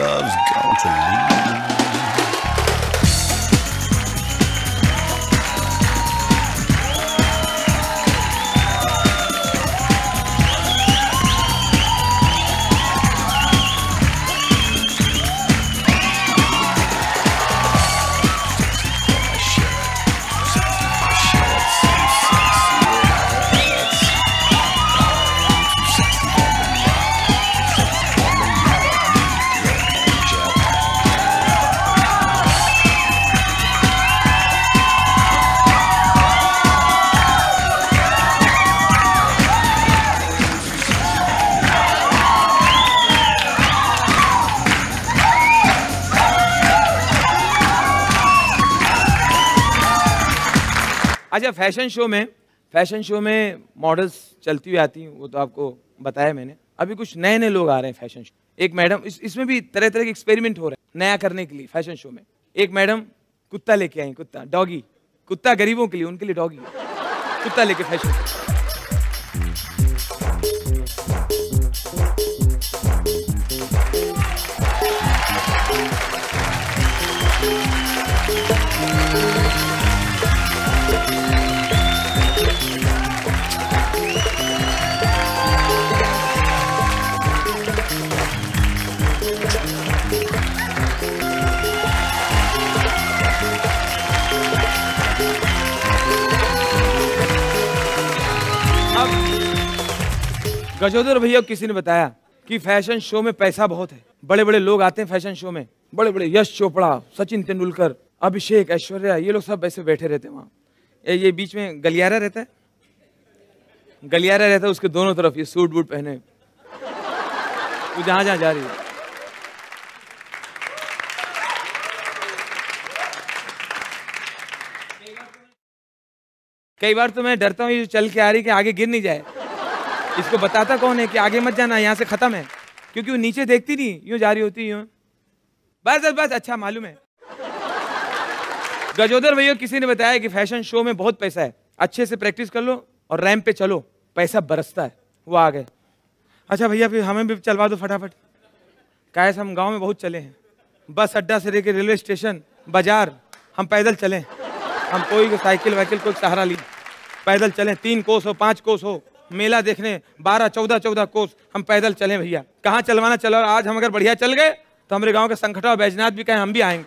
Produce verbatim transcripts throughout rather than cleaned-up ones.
love's going to leave. अच्छा, fashion show में fashion show में मॉडल्स चलती हुई आती हैं, वो तो आपको बताया मैंने। अभी कुछ नए नए लोग आ रहे हैं फैशन शो। एक मैडम, इस, इसमें भी तरह तरह के एक्सपेरिमेंट हो रहे हैं नया करने के लिए फैशन शो में। एक मैडम कुत्ता लेके आई, कुत्ता डॉगी, कुत्ता गरीबों के लिए, उनके लिए डॉगी कुत्ता लेके फैशन शो। गजोदर भैया किसी ने बताया कि फैशन शो में पैसा बहुत है, बड़े बड़े लोग आते हैं फैशन शो में, बड़े बड़े यश चोपड़ा, सचिन तेंदुलकर, अभिषेक, ऐश्वर्या, ये लोग सब ऐसे बैठे रहते हैं वहाँ। ये बीच में गलियारा रहता है, गलियारा रहता है, उसके दोनों तरफ ये सूट बूट पहने, वो जहां जहां जा रही है। कई बार तो मैं डरता हूँ ये चल के आ रही कि आगे गिर नहीं जाए। इसको बताता कौन है कि आगे मत जाना, यहाँ से खत्म है, क्योंकि वो नीचे देखती नहीं, यूं जा रही होती यूं, बस बस बस अच्छा मालूम है। गजोदर भैया किसी ने बताया कि फैशन शो में बहुत पैसा है, अच्छे से प्रैक्टिस कर लो और रैंप पे चलो, पैसा बरसता है। वो आ गए। अच्छा भैया फिर हमें भी चलवा दो फटाफट। कैसे हम गांव में बहुत चले हैं, बस अड्डा से लेकर रेलवे स्टेशन, बाजार, हम पैदल चले। हम कोई साइकिल वाइकिल कोई सहारा ली, पैदल चलें, तीन कोस हो पांच कोस हो, मेला देखने बारह चौदह चौदह कोस, हम पैदल चलें भैया। कहाँ चलवाना चलो, आज हम अगर बढ़िया चल गए तो हमारे गांव के संकटा और बैजनाथ भी कहें हम भी आएंगे।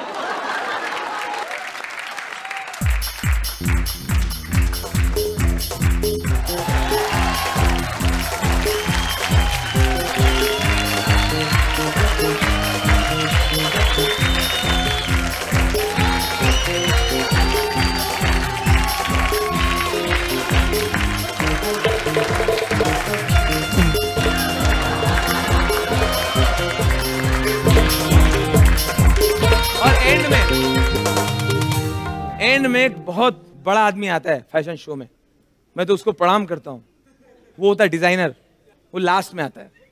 एंड में एक बहुत बड़ा आदमी आता है फैशन शो में, मैं तो उसको प्रणाम करता हूँ, वो होता है डिजाइनर, वो लास्ट में आता है।